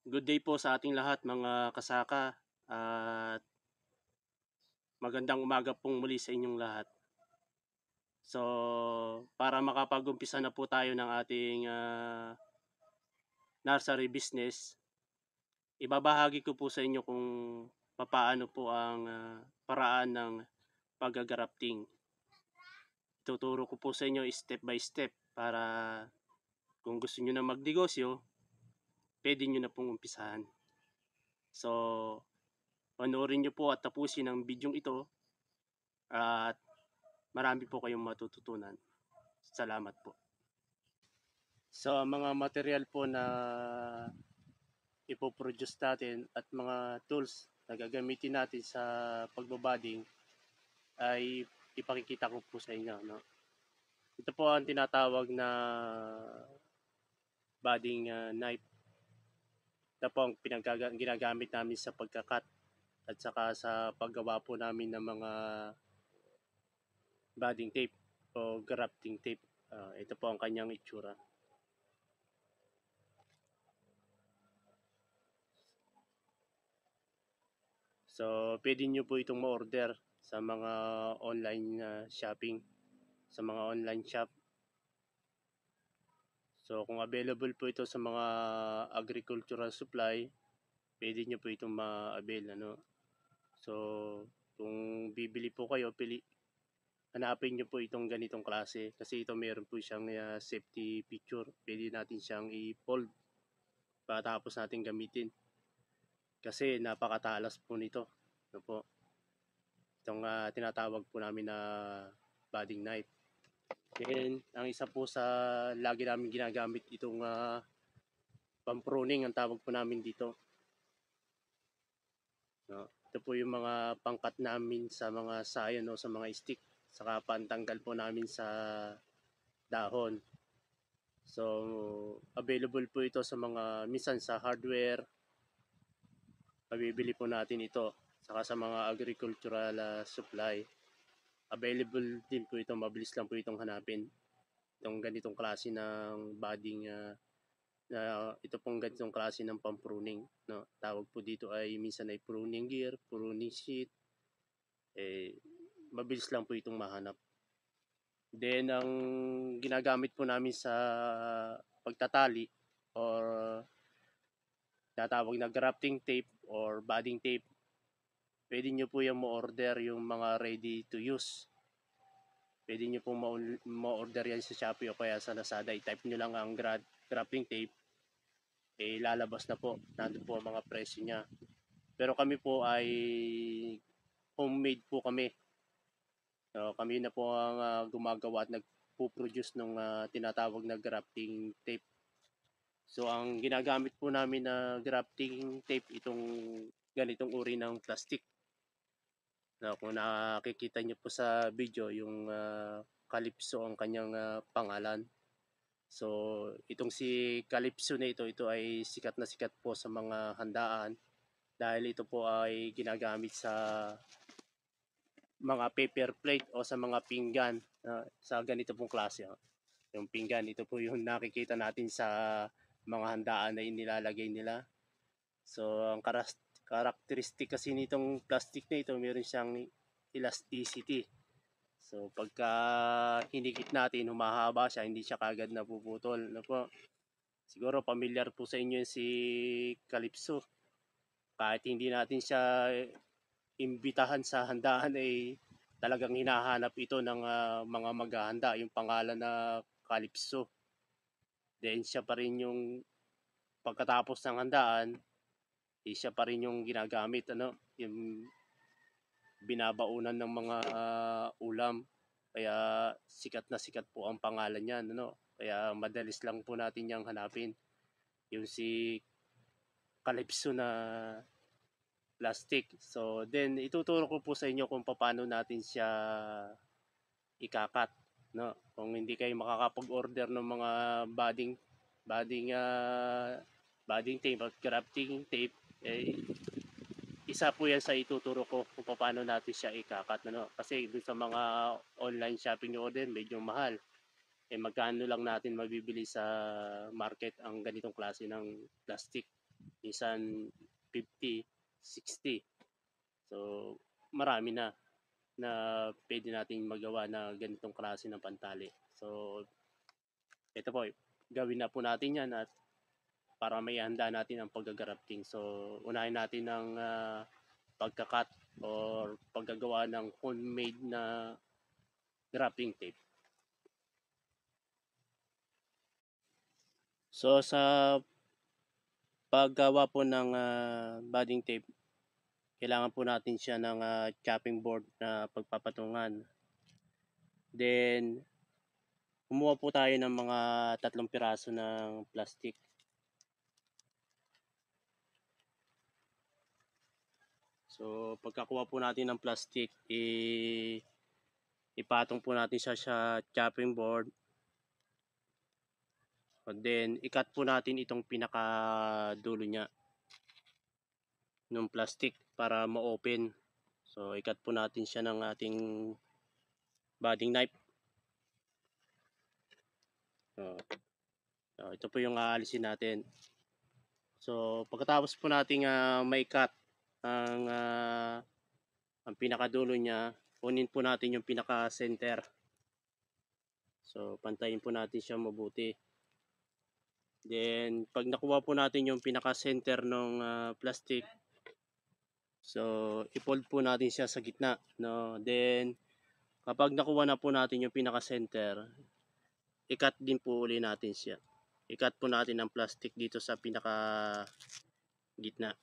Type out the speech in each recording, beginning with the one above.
Good day po sa ating lahat mga kasaka at magandang umaga pong muli sa inyong lahat. So, para makapag-umpisa na po tayo ng ating nursery business, ibabahagi ko po sa inyo kung paano po ang paraan ng pag-grafting. Tuturo ko po sa inyo step by step para kung gusto nyo na magnegosyo, pwede nyo na pong umpisahan. So, panoorin nyo po at tapusin ang video ito at marami po kayong matututunan. Salamat po. So, ang mga material po na ipoproduce natin at mga tools na gagamitin natin sa pagbabading ay ipakikita ko po sa inyo. No? Ito po ang tinatawag na budding knife. Ito po ang ginagamit namin sa pagkakat at saka sa paggawa po namin ng mga budding tape o grafting tape. Ito po ang kanyang itsura. So, pwede nyo po itong ma-order sa mga online shopping, sa mga online shop. So, kung available po ito sa mga agricultural supply, pwede nyo po itong ma-avail. Ano? So, kung bibili po kayo, hanapin nyo po itong ganitong klase. Kasi ito meron po siyang safety feature. Pwede natin siyang i-fold patapos natin gamitin. Kasi napakatalas po nito. Ano po? Itong tinatawag po namin na budding knife. Then, ang isa po sa lagi namin ginagamit itong pampruning ang tawag po namin dito. No? Ito po yung mga pangkat namin sa mga sayon o sa mga stick. Saka pantanggal po namin sa dahon. So, available po ito sa mga minsan sa hardware. Mabibili po natin ito. Saka sa mga agricultural supply. Available din po ito. Mabilis lang po itong hanapin. Itong ganitong klase ng budding na ito pong ganitong klase ng pampruning. No? Tawag po dito ay minsan ay pruning gear, pruning sheet. Mabilis lang po itong mahanap. Then, ang ginagamit po namin sa pagtatali or tatawag na grafting tape or budding tape, pwede nyo po yung ma-order yung mga ready to use. Pwede nyo po ma-order yan sa Shopee o kaya sa Lazada. I-type nyo lang ang grafting tape. Lalabas na po. Nandun po ang mga presyo niya. Pero kami po ay homemade po kami. So, kami na po ang gumagawa at nagpo-produce ng tinatawag na grafting tape. So, ang ginagamit po namin na grafting tape, itong ganitong uri ng plastic. So, kung nakikita nyo po sa video, yung Calypso ang kanyang pangalan. So, itong si Calypso na ito ay sikat na sikat po sa mga handaan dahil ito po ay ginagamit sa mga paper plate o sa mga pinggan sa ganito pong klase. Yung pinggan, ito po yung nakikita natin sa mga handaan na inilalagay nila. So, ang characteristic kasi nitong plastic na ito, meron siyang elasticity. So, pagka hinikit natin, humahaba siya, hindi siya kagad napuputol. Ano po? Siguro familiar po sa inyo si Calypso. Kahit hindi natin siya imbitahan sa handaan ay talagang hinahanap ito ng mga maghahanda, yung pangalan na Calypso. Then siya pa rin yung pagkatapos ng handaan, siya pa rin yung ginagamit, yung binabaunan ng mga ulam. Kaya sikat na sikat po ang pangalan niyan, Kaya madalis lang po natin yang hanapin. Yung si Calypso na plastic. So, then ituturo ko po sa inyo kung paano natin siya ikakat, Kung hindi kayo makakapag-order ng mga budding tape at grafting tape, isa po yan sa ituturo ko kung paano natin siya ikakat, Kasi dun sa mga online shopping nyo din, medyo mahal. Magkano lang natin mabibili sa market ang ganitong klase ng plastic. minsan 50, 60. So marami na pwede natin magawa na ganitong klase ng pantali. So ito po, gawin na po natin yan at para may handa natin ang paggagrafting. So unahin natin ng pagkakat or paggagawa ng homemade na grafting tape. So sa paggawa po ng budding tape, kailangan po natin siya ng chopping board na pagpapatungan. Then kumuha po tayo ng mga 3 piraso ng plastic. So pagkakuha po natin ng plastic, ipatong po natin siya sa chopping board. And then i-cut po natin itong pinakadulo niya ng plastic para ma-open. So i-cut po natin siya ng ating budding knife. So ito po yung aalisin natin. So pagkatapos po nating ma-cut ang pinakadulo niya, kunin po natin yung pinaka-center. So pantayin po natin siya mabuti. Then pag nakuha po natin yung pinaka-center ng plastic, so i-fold po natin siya sa gitna, no? Then kapag nakuha na po natin yung pinaka-center, i-cut din po uli natin siya. I-cut po natin ang plastic dito sa pinaka-gitna.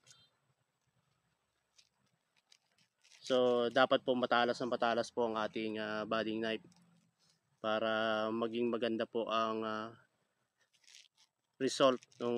So dapat po matalas po ang ating budding knife para maging maganda po ang result ng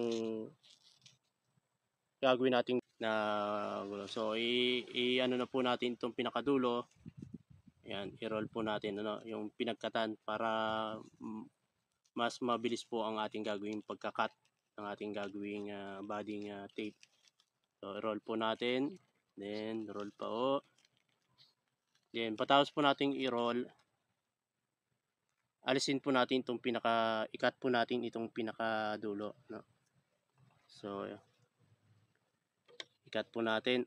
gagawin nating na so ano na po natin itong pinakadulo. Ayan, i-roll po natin yung pinagkatan para mas mabilis po ang ating gagawing pagkakat ng ating gagawing budding tape. So i-roll po natin, then roll pa o. Then patapos po nating i-roll, alisin po natin itong i-cut po natin itong pinakadulo, no? So i-cut po natin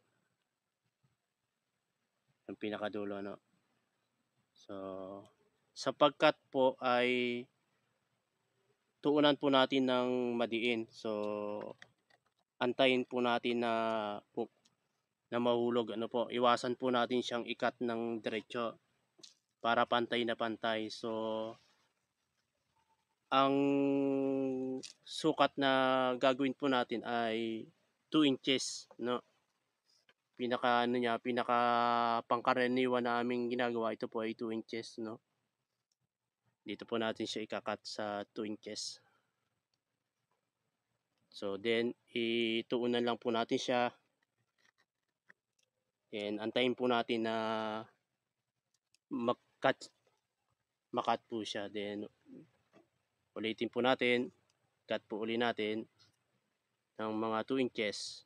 yung pinakadulo, no? So sa pag-cut po ay tuunan po natin ng madiin. So antayin po natin na mahulog, iwasan po natin siyang i-cut ng diretso para pantay na pantay. So ang sukat na gagawin po natin ay 2 inches, no? Pinaka pangkaraniwan na aming ginagawa, ito po ay 2 inches, no? Dito po natin siya ikakat sa 2 inches. So then ituunan lang po natin siya. Then antayin po natin na makat po siya. Then ulitin po natin, cut po uli natin ng mga 2 inches.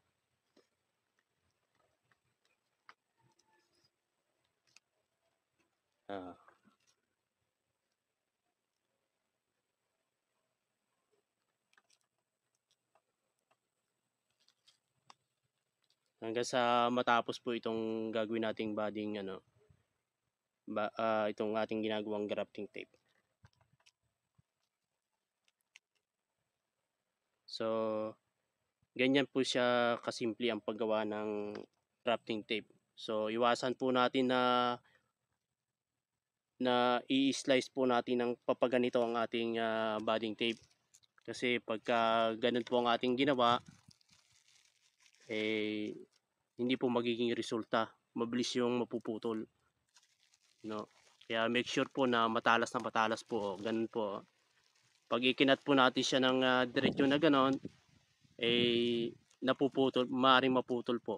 Hanggang sa matapos po itong gagawin nating budding itong ating ginagawang grafting tape. So ganyan po siya kasimple ang paggawa ng grafting tape. So iwasan po natin na i-slice po natin ng papaganito ang ating budding tape. Kasi pagka ganun po ang ating ginawa, hindi po magiging resulta. Mabilis yung mapuputol, no? Kaya make sure po na matalas po. Ganun po. Pag ikinat po natin siya ng diretso na ganon, napuputol, maaaring maputol po.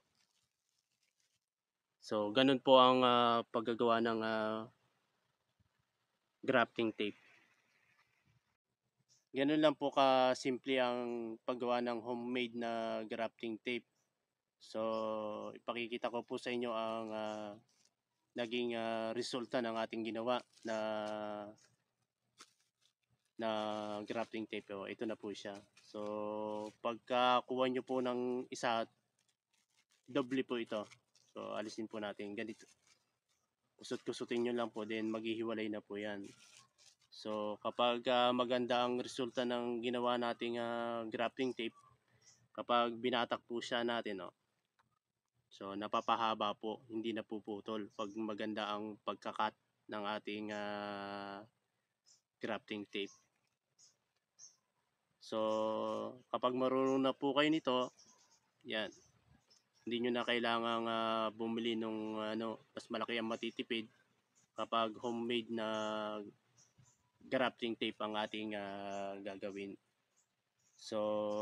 So ganun po ang paggagawa ng grafting tape. Ganun lang po ka-simple ang paggawa ng homemade na grafting tape. So ipakikita ko po sa inyo ang naging resulta ng ating ginawa na na grafting tape. O, ito na po siya. So pagka kuha nyo po ng isa, doble po ito. So alisin po natin ganito, kusot-kusutin nyo lang po, then maghihiwalay na po yan. So kapag maganda ang resulta ng ginawa nating grafting tape, kapag binatak po siya natin, so napapahaba po, hindi na puputol pag maganda ang pagkakat ng ating grafting tape. So kapag marunong na po kayo nito, yan, hindi nyo na kailangang bumili nung mas malaki ang matitipid kapag homemade na grafting tape ang ating gagawin. So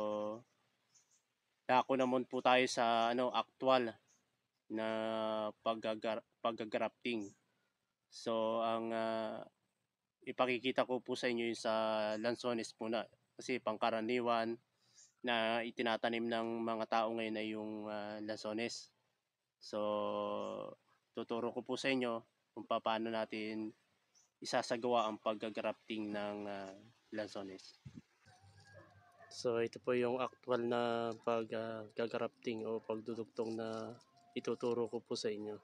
dako naman po tayo sa actual na paggagrafting. So ang ipakikita ko po sa inyo yung sa lansones muna, kasi pangkaraniwan na itinatanim ng mga tao ngayon ay yung lansones. So tuturo ko po sa inyo kung paano natin isasagawa ang paggagrafting ng lansones. So ito po yung actual na paggagrafting o pagdudugtong na ituturo ko po sa inyo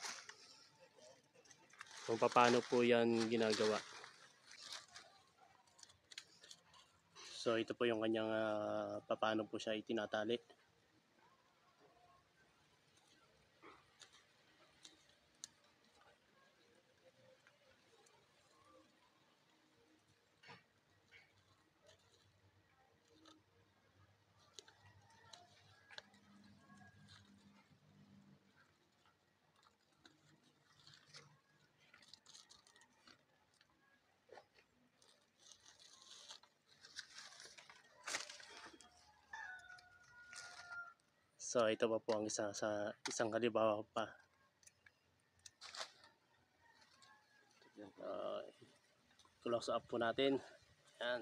kung paano po yan ginagawa. So ito po yung kanyang paano po siya itinatali. So ito pa po ang isang halimbawa pa. Close up po natin. Yan.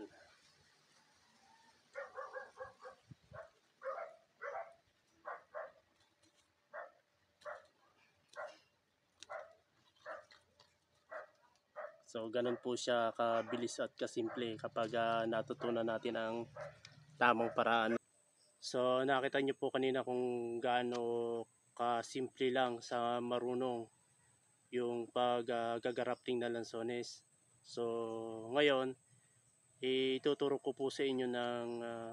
So ganun po siya kabilis at kasimple kapag natutunan natin ang tamang paraan. So nakita nyo po kanina kung gaano kasimple lang sa marunong yung paggagrafting na lansones. So ngayon ituturo ko po sa inyo ng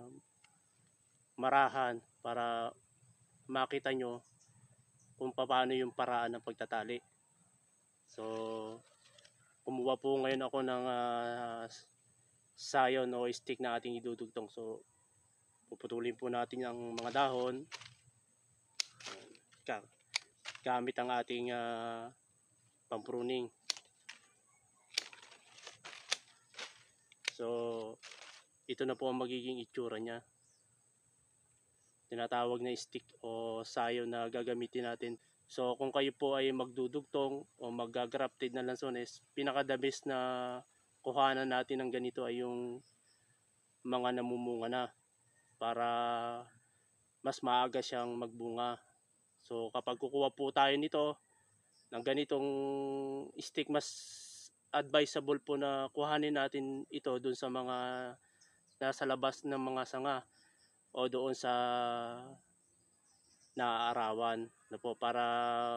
marahan para makita nyo kung paano yung paraan ng pagtatali. So kumuha po ngayon ako ng sayon o stick na ating idudugtong. So puputulin po natin ang mga dahon gamit ang ating pampruning. So ito na po ang magiging itsura niya. Tinatawag na stick o sayo na gagamitin natin. So kung kayo po ay magdudugtong o mag-grafted na lansones, pinaka-the best na kuhanan natin ng ganito ay yung mga namumunga na, para mas maaga siyang magbunga. So kapag kukuha po tayo nito ng ganitong stick, mas advisable po na kuhanin natin ito dun sa mga nasa labas ng mga sanga o doon sa naaarawan na po, para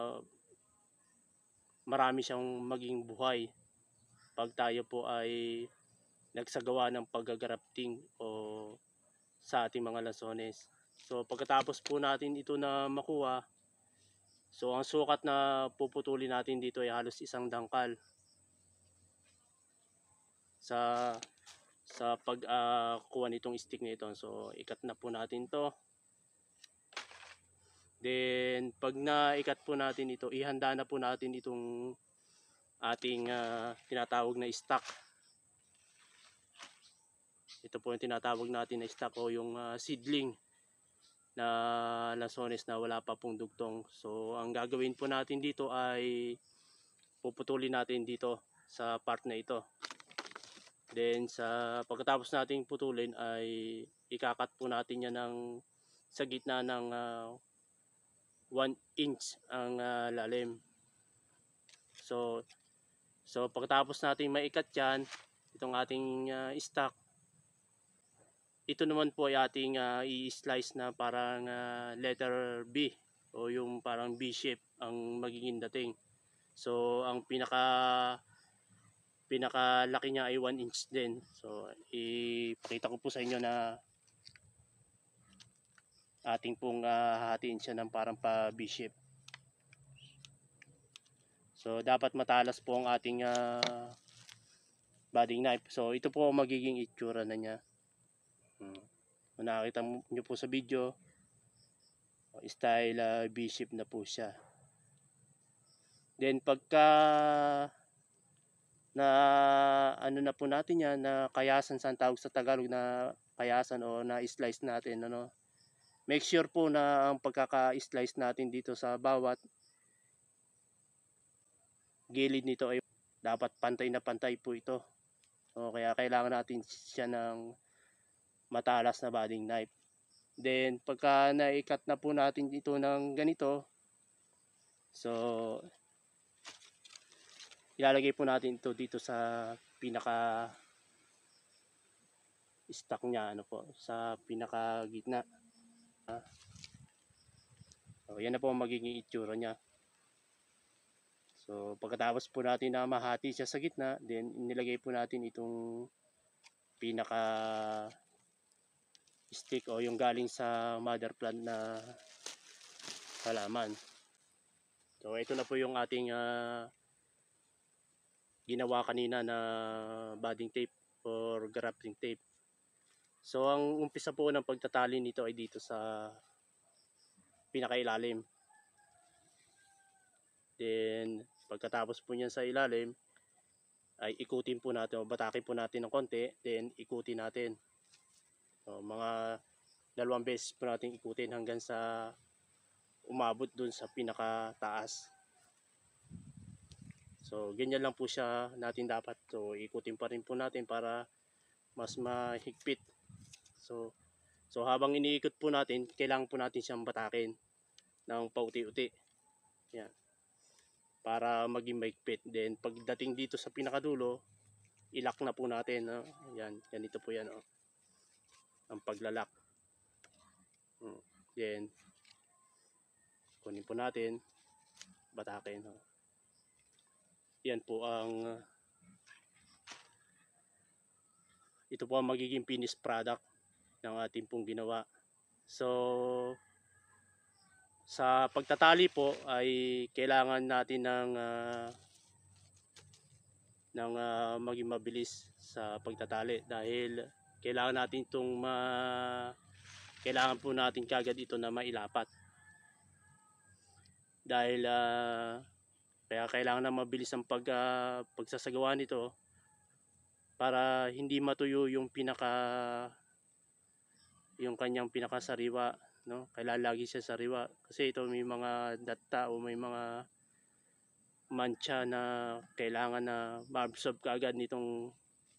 marami siyang maging buhay pag tayo po ay nagsagawa ng paggagrafting o sa ating mga lansones. So pagkatapos po natin ito na makuha, so ang sukat na puputulin natin dito ay halos 1 dangkal sa pagkuha nitong stick na ito. So ikat na po natin to. Then pag naikat po natin ito, ihanda na po natin itong ating tinatawag na stock. Ito po yung tinatawag natin na stock o yung seedling na lansones na wala pa pong dugtong. So ang gagawin po natin dito ay puputulin natin dito sa part na ito. Then pagkatapos nating putulin ay ikakat po natin yan sa gitna ng 1 inch ang lalim. So pagkatapos natin maikat yan, itong ating stock. Ito naman po ay ating i-slice na parang letter B o yung parang B shape ang magiging dating. So ang pinakalaki niya ay 1 inch din. So ipakita ko po sa inyo na ating pong hahatiin siya ng parang pa B shape. So dapat matalas po ang ating budding knife. So ito po ang magiging itsura na niya. Kung nakakita nyo po sa video, style B shape na po siya. Then pagka na ano na po natin yan, na kayasan sa tawag sa Tagalog na kayasan o na slice natin, ano, make sure po na ang pagkaka-slice natin dito sa bawat gilid nito ay dapat pantay na pantay po ito. So kaya kailangan natin siya ng matalas na budding knife. Then pagka na-cut na po natin dito ng ganito, so ilalagay po natin ito dito sa pinaka stock niya, ano po, sa pinaka gitna. So yan na po ang magiging itsura niya. So pagkatapos po natin na mahati siya sa gitna, then inilagay po natin itong pinaka stick o yung galing sa mother plant na halaman. So ito na po yung ating ginawa kanina na budding tape or grafting tape. So ang umpisa po ng pagtatali nito ay dito sa pinakailalim. Then pagkatapos po niyan sa ilalim ay ikutin po natin o batakin po natin ng konti, then ikutin natin. So, mga 2 beses po natin ikutin hanggang sa umabot dun sa pinakataas. So ganyan lang po siya natin dapat. So ikutin pa rin po natin para mas mahigpit. So habang iniikot po natin, kailangan po natin siyang batakin ng pauti-uti. Yan. Para maging mahigpit. Then pagdating dito sa pinakadulo, ilak na po natin. No? Yan. Ganito po yan. Oh. Ang paglalak. Then kunin po natin, batakin. No? Yan po ang ito po ang magiging finished product ng ating pong ginawa. So sa pagtatali po ay kailangan natin ng maging mabilis sa pagtatali dahil kailangan natin kailangan po natin kagad ito na mailapat. Dahil kaya kailangan na mabilis ang pagsasagawa nito para hindi matuyo yung kanyang pinakasariwa, no? Kailangan lagi siya sariwa kasi ito may mga data o may mga mancha na kailangan na ma-absorb kaagad nitong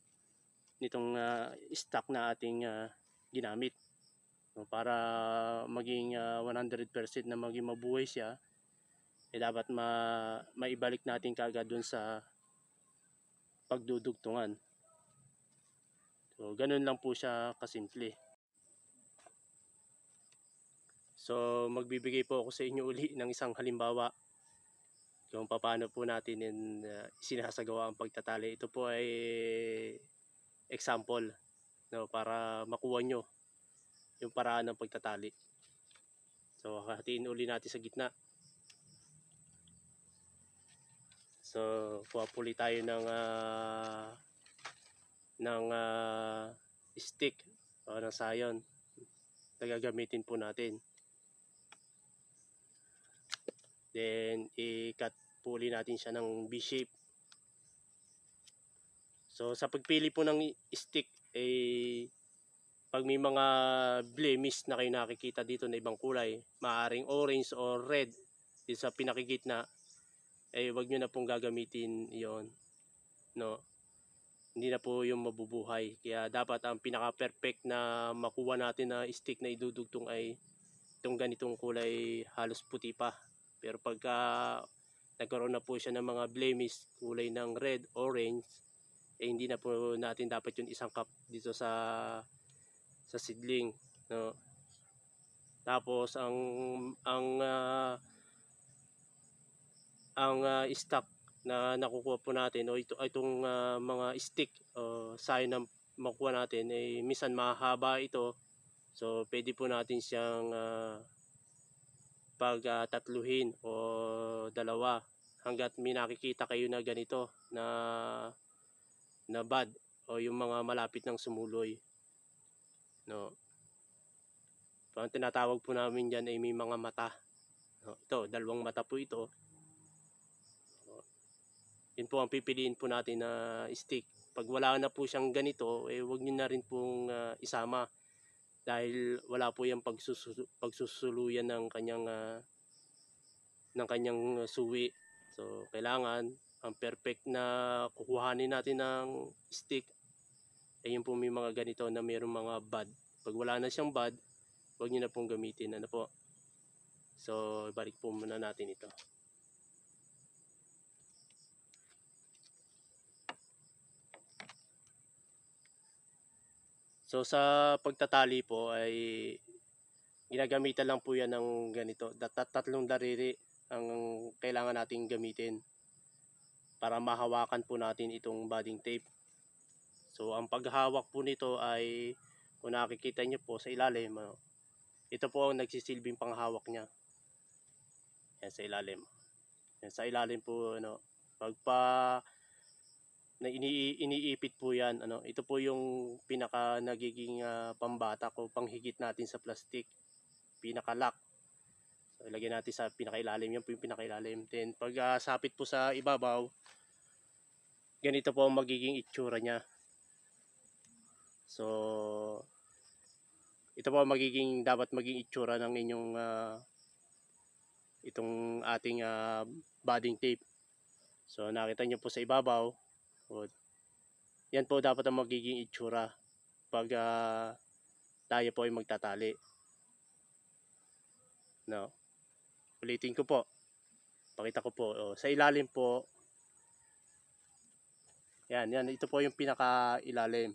stock na ating ginamit. So, para maging 100% na maging mabuhay siya, dapat maibalik natin kaagad dun sa pagdudugtungan. So ganun lang po siya kasimple. So magbibigay po ako sa inyo uli ng isang halimbawa kung paano po natin sinasagawa ang pagtatali. Ito po ay example, no, para makuha nyo yung paraan ng pagtatali. So hatiin uli natin sa gitna. So kuha po ulit tayo ng stick o ng sayon na gagamitin po natin. Then i-cut po ulit natin siya ng B shape. So sa pagpili po ng stick pag may mga blemish na kayo nakikita dito na ibang kulay, maaring orange or red dito sa pinakigitna, wag nyo na pong gagamitin yon, no? Hindi na po yung mabubuhay. Kaya dapat ang pinaka-perfect na makuha natin na stick na idudugtong ay itong ganitong kulay, halos puti pa. Pero pagka nagkaroon na po siya ng mga blemish, kulay ng red, orange, hindi na po natin dapat yung isang cup dito sa seedling, no. Tapos ang stock na nakukuha po natin o itong mga stick o sayo na makuha natin ay minsan mahaba ito. So pwede po natin siyang tatluhin o dalawa hanggat may nakikita kayo na ganito na bud o yung mga malapit ng sumuloy, no. So, ang tinatawag po namin diyan ay may mga mata, no. Ito, dalawang mata po ito. Yun po ang pipiliin po natin na stick. Pag wala na po siyang ganito, huwag niyo na rin pong isama dahil wala po yung pagsusuluyan ng kanyang suwi. So kailangan ang perfect na kukuhanin natin ng stick ay yung po may mga ganito na mayroong mga bud. Pag wala na siyang bud, huwag niyo na pong gamitin, ano po. So balik po muna natin ito. So sa pagtatali po ay ginagamitan lang po yan ng ganito. Tatlong daliri ang kailangan nating gamitin para mahawakan po natin itong budding tape. So ang paghawak po nito ay kung nakikita nyo po sa ilalim, ito po ang nagsisilbing panghawak niya. Yan sa ilalim. Yan sa ilalim po, pagpa na iniipit po yan, ito po yung pinaka nagiging pambatak o panghigit natin sa plastic, pinaka-lock. So ilagay natin sa pinakailalim, yan po yung pinakailalim. Then pag sapit po sa ibabaw, ganito po ang magiging itsura niya. So ito po magiging dapat maging itsura ng inyong itong ating budding tape. So nakita nyo po sa ibabaw, yan po dapat ang magiging itsura pag tayo po ay magtatali, no. Ulitin ko po, pakita ko po, sa ilalim po, yan, ito po yung pinakailalim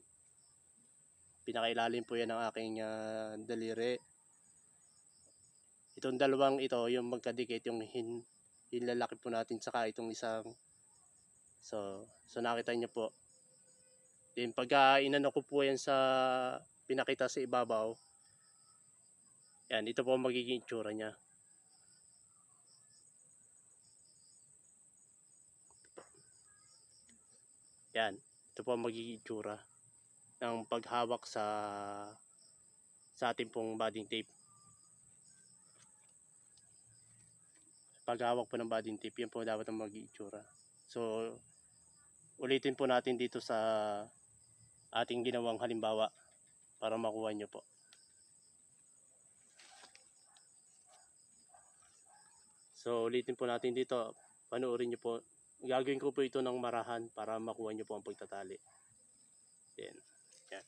po yan ng aking daliri. Itong dalawang ito yung magkadikit, yung hinlalaki po natin, saka itong isang, so nakita nyo po. Then pag inano ko po yan sa pinakita sa ibabaw, yan, ito po ang magiging itsura niya. Yan, ito po ang magiging itsura ng paghawak sa ating pong budding tape. Paghawak po ng budding tape, yan po dapat ang magiging itsura. So ulitin po natin dito sa ating ginawang halimbawa para makuha nyo po. So ulitin po natin dito, panoorin nyo po. Gagawin ko po ito ng marahan para makuha nyo po ang pagtatali. Then, yan.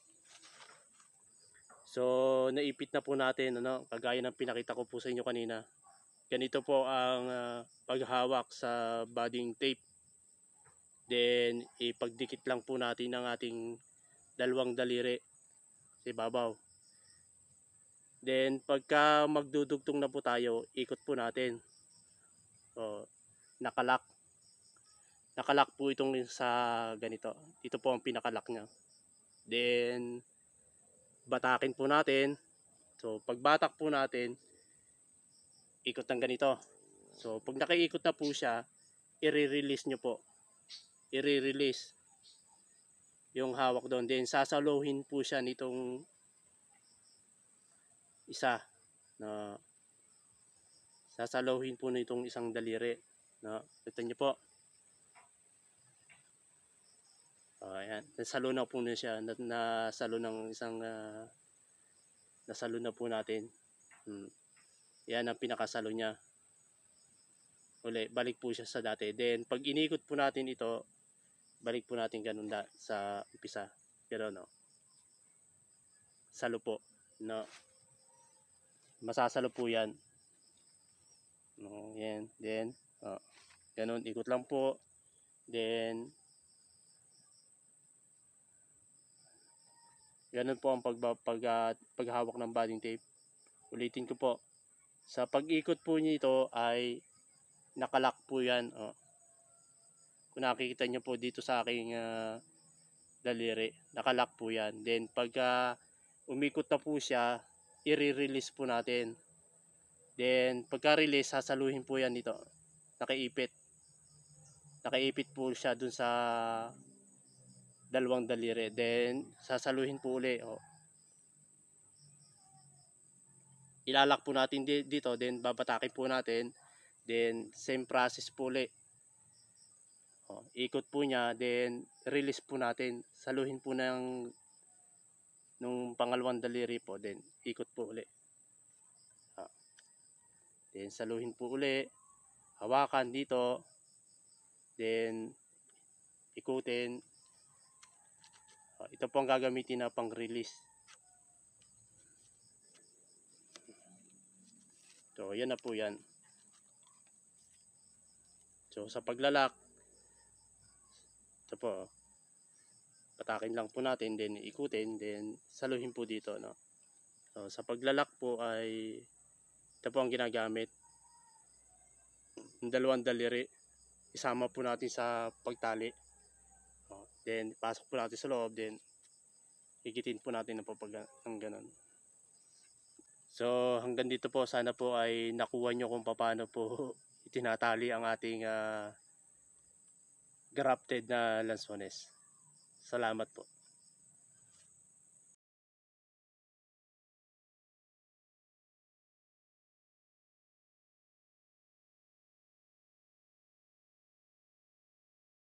So naipit na po natin, kagaya ng pinakita ko po sa inyo kanina. Ganito po ang paghawak sa budding tape. Then ipagdikit lang po natin ang ating dalawang daliri sa ibabaw. Then pagka magdudugtong na po tayo, ikot po natin. So nakalock po itong sa ganito. Ito po ang pinakalock niya. Then batakin po natin. So pagbatak po natin, ikot ng ganito. So pag nakaikot na po siya, i-release nyo po. I-release yung hawak doon. Then sasaluhin po siya nitong isa, na sasaluhin po nitong isang daliri, no. Ito nyo po. Ayan, nasalo na po na siya, nasalo ng isang nasalo na po natin. Yan ang pinakasalo niya. Uli, balik po siya sa dati. Then pag inikot po natin ito, balik po natin ganun sa umpisa. Pero no, salo po, no. Masasalo po yan. Yan, then ganun, ikot lang po. Then Ganun po ang paghawak ng badding tape. Ulitin ko po. Sa pag-ikot po nito ay nakalock po yan. Kung nakikita nyo po dito sa aking daliri, nakalock po yan. Then pagka umikot na po siya, i-release po natin. Then pagka-release, sasaluhin po yan dito. Nakaipit. Nakaipit po siya dun sa dalawang daliri. Then sasaluhin po uli. Ilalak po natin dito. Then babatakin po natin. Then same process po uli. Ikot po niya. Then release po natin. Saluhin po nung pangalawang daliri po. Then ikot po uli. Then saluhin po uli. Hawakan dito. Then ikutin. Ito po ang gagamitin na pang release. So yan na po yan. So sa paglalak, ito po, patakin lang po natin, then ikutin, then saluhin po dito, no? So sa paglalak po ay ito po ang ginagamit. Yung dalawang daliri, isama po natin sa pagtali. Then pasok po natin sa loob, then higitin po natin ng ganun. So hanggang dito po, sana po ay nakuha nyo kung paano po itinatali ang ating grafted na lansones. Salamat po.